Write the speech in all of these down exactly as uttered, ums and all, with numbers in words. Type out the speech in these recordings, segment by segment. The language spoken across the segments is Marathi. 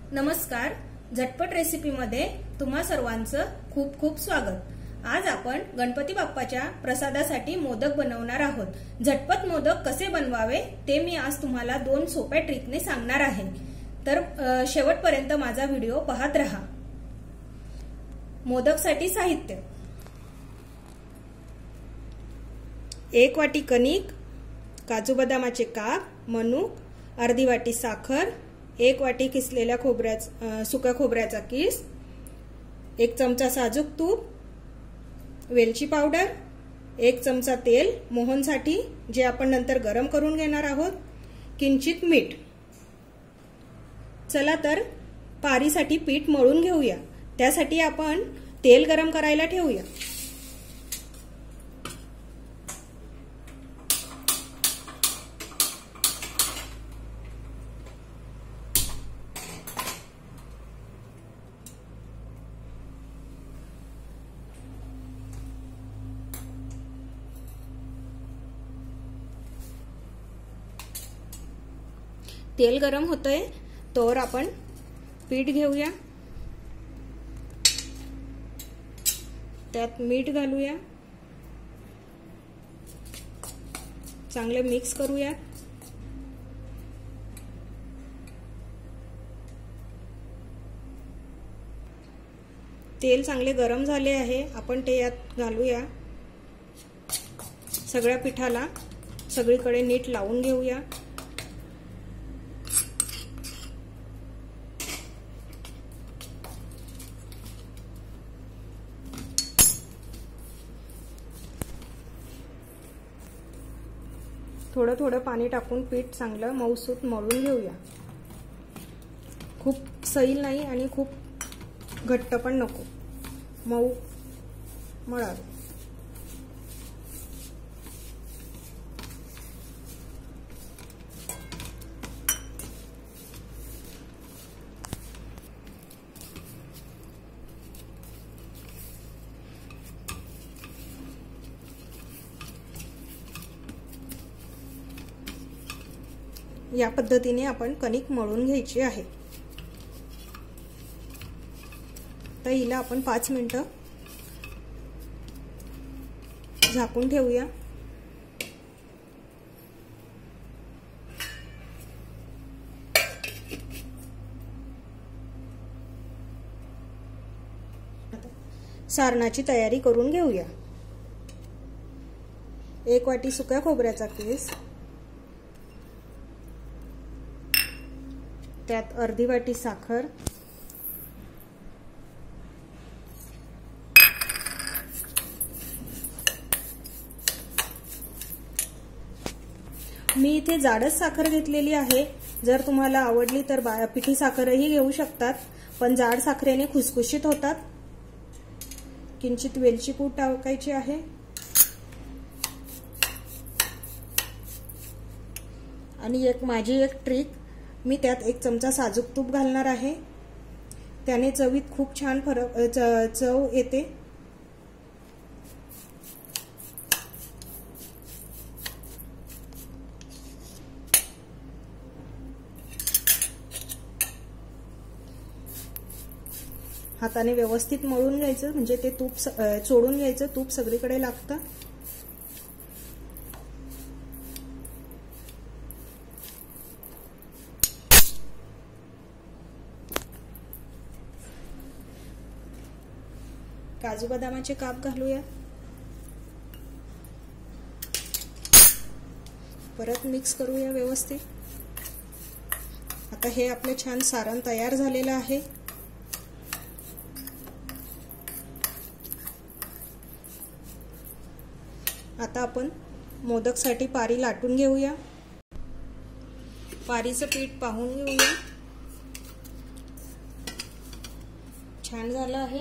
नमस्कार, झटपट रेसिपीमध्ये तुम्हा सर्वांचं खूप खूप स्वागत। आज आपण गणपती बाप्पाच्या प्रसादासाठी मोदक बनवणार आहोत। झटपट मोदक कसे बनवावे ते मी आज तुम्हाला दोन सोप्या ट्रिकने सांगणार आहे, तर शेवटपर्यंत माझा व्हिडिओ पाहत रहा। मोदकसाठी साहित्य: एक वाटी कणिक, काजू बदामाचे काप, मनुक, अर्धी वाटी साखर, एक वाटी किसलेल्या खोबऱ्याचा सुका खोबऱ्याचा किस, एक चमचा साजूक तूप, वेलची पावडर, एक चमचा तेल मोहनसाठी जे आपण नंतर गरम करून घेणार आहोत, किंचित मीठ। चला तर पारीसाठी पीठ मळून घेऊया। त्यासाठी आपण तेल गरम करायला ठेवूया। तेल गरम होतंय तोवर आपण पीठ घेऊया, त्यात मीठ घालूया, चांगले मिक्स करूया। तेल चांगले गरम झाले आहे, आपण ते यात घालूया। सगळ्या पिठाला सगळीकडे नीट लावून घेऊया। थोडं थोडं पाणी टाकून पीठ चांगलं मऊसूत मळून घेऊया। खूप सैल नाही आणि खूप घट्ट पण नको, मऊ मळावे। या पद्धतीने आपण कणिक मळून घ्यायची आहे। तर हिला आपण पाच मिनिटं झाकून ठेवूया। सारणाची तयारी करून घेऊया। एक वाटी सुक्या खोबऱ्याचा किस, त्यात अर्धी वाटी साखर, मी इथे जाडच साखर घेतलेली आहे। जर तुम्हाला आवडली तर पिठी साखरही घेऊ शकतात, पण जाड साखरेने खुसखुशीत होतात। किंचित वेलची पूड टाकायची आहे आणि एक माझी एक ट्रिक, मी त्यात एक चमचा साजूक तूप घालणार आहे। त्याने चवीत खूप छान फरक चव येते। हाताने व्यवस्थित मळून घ्यायचं, म्हणजे ते तूप चोळून घ्यायचं, तूप सगळीकडे लागतं। काजू बदामाचे काप घालूया, परत मिक्स करूया व्यवस्थित। आता हे आपले छान सारण तयार झालेलं आहे। आता आपण मोदकसाठी पारी लाटून घेऊया। पारीचं पीठ पाहून घेऊया, छान झालं आहे।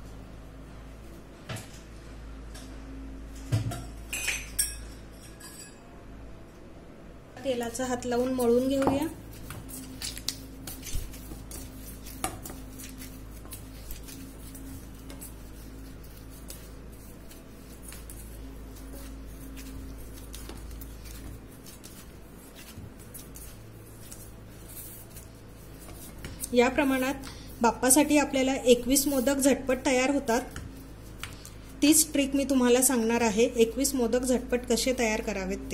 तेलाचा हात लावून मळून घेऊया। या प्रमाणात बाप्पासाठी आपल्याला एकवीस मोदक झटपट तयार होतात. तीच ट्रिक मी तुम्हाला सांगणार आहे, एकवीस मोदक झटपट कसे तयार करावेत ते.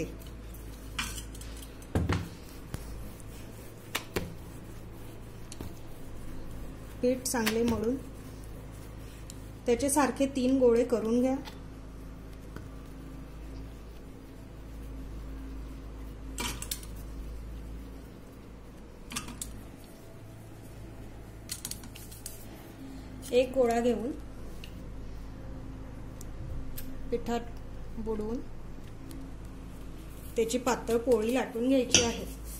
पीठ चांगले मळून त्याचे सारखे तीन गोळे करून घ्या. एक गोळा घेऊन पिठात बुडवून त्याची पातळ पोळी लाटून घ्यायची आहे.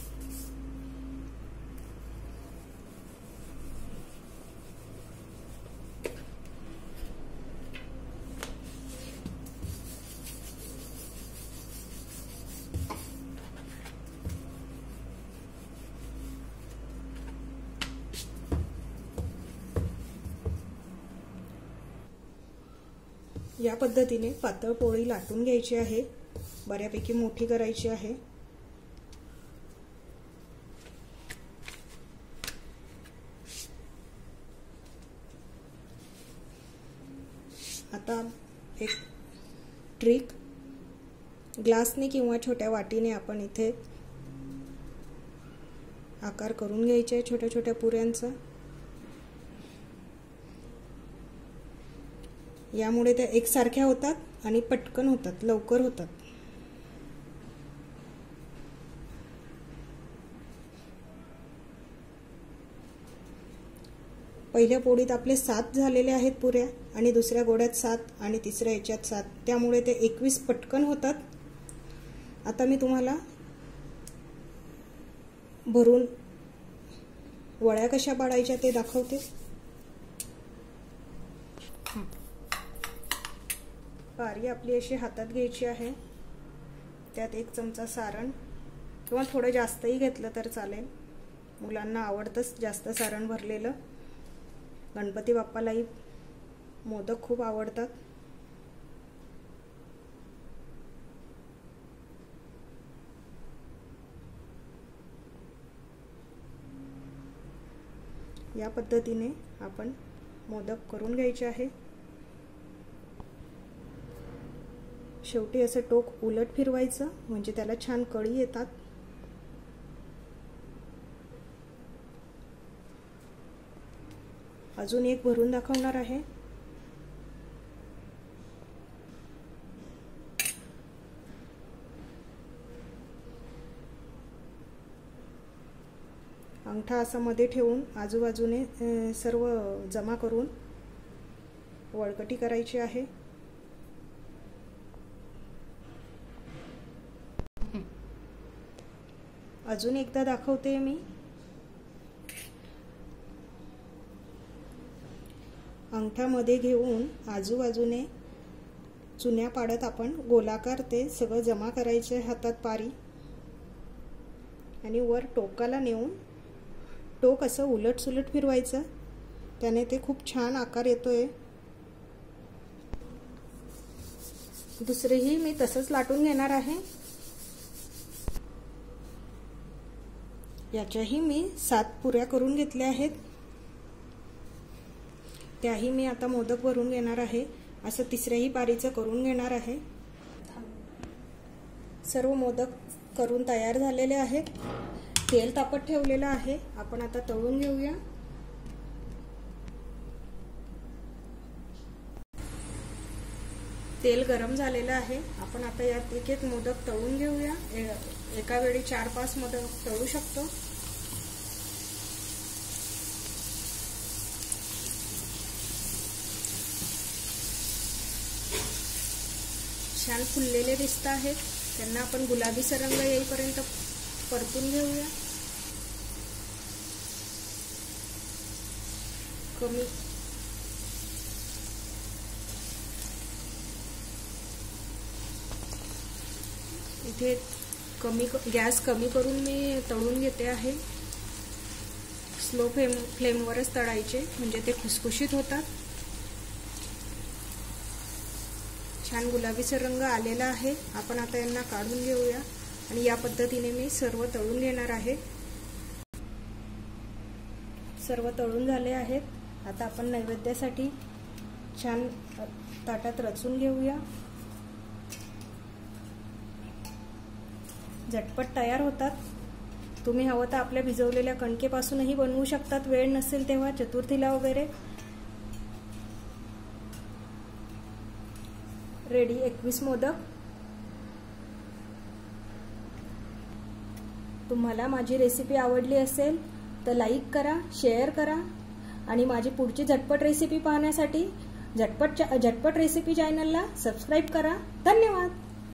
या पद्धतीने पातळ पोळी लाटून घ्यायची आहे. बऱ्यापैकी मोठी करायची आहे. आता एक ट्रिक, ग्लासने किंवा छोट्या वाटीने आपण इथे आकार करून घ्यायचे छोट्या छोट्या पुऱ्यांचा. यामुळे त्या एकसारख्या होतात आणि पटकन होतात, लवकर होतात. पहिल्या पोळीत आपले सात झालेले आहेत पुऱ्या आणि दुसऱ्या गोळ्यात सात आणि तिसऱ्या याच्यात सात, त्यामुळे ते एकवीस पटकन होतात. आता मी तुम्हाला भरून वळ्या कशा पाडायच्या ते दाखवते. पारी आपली अशी हातात घ्यायची आहे. त्यात एक चमचा सारण किंवा थोडं जास्तही घेतलं तर चालेल. मुलांना आवडतंच जास्त सारण भरलेलं. गणपती बाप्पालाही मोदक खूप आवडतात. या पद्धतीने आपण मोदक करून घ्यायचे आहे. शेवटी असं टोक उलट फिरवायचं म्हणजे त्याला छान कळी येतात. अजून एक भरून दाखवणार आहे. अंगठा असा मध्ये ठेवून आजूबाजूने सर्व जमा करून वळकटी करायची आहे. अजून एकदा दाखवते मी. अंगठ्यामध्ये घेऊन आजूबाजूने चुन्या पाडत आपण गोलाकार ते सगळं जमा करायचे हातात पारी आणि वर टोकाला नेऊन टोक असं उलट सुलट फिरवायचं. त्याने ते खूप छान आकार येतोय. दुसरेही मी तसंच लाटून घेणार आहे. याच्याही मी सात पुऱ्या करून घेतल्या आहेत. त्याही मी आता मोदक भरून घेणार आहे. असं तिसऱ्याही पारीचं करून घेणार आहे. सर्व मोदक करून तयार झालेले आहेत. तेल तापत ठेवलेलं आहे. आपण आता तळून घेऊया. तेल गरम झालेलं आहे. आपण आता यात एक एक मोदक तळून घेऊया. एका वेळी चार पाच मोदक तळू शकतो. छान फुललेले दिसत आहेत. त्यांना आपण गुलाबीचा रंग येईपर्यंत परतून घेऊया. कमी इथे कमी गॅस कमी करून मी तळून घेते आहे. स्लो फ्लेम फ्लेमवरच तळायचे म्हणजे ते खुसखुशीत होतात. छान गुलाबीचा रंग आलेला आहे. आपण आता यांना काढून घेऊया आणि या पद्धतीने मी सर्व तळून घेणार आहे. सर्व तळून झाले आहेत. आता आपण नैवेद्यासाठी छान ताटात रचून घेऊया. झटपट तयार होतात. तुम्ही हवं तर आपल्या भिजवलेल्या कणकेपासूनही बनवू शकतात, वेळ नसेल तेव्हा चतुर्थीला वगैरे. रेडी एकवीस मोदक. तुम्हाला माझी रेसिपी आवडली असेल तर लाईक करा, शेअर करा आणि माझी पुढची झटपट रेसिपी पाहण्यासाठी झटपट झटपट रेसिपी चॅनलला सबस्क्राईब करा. धन्यवाद.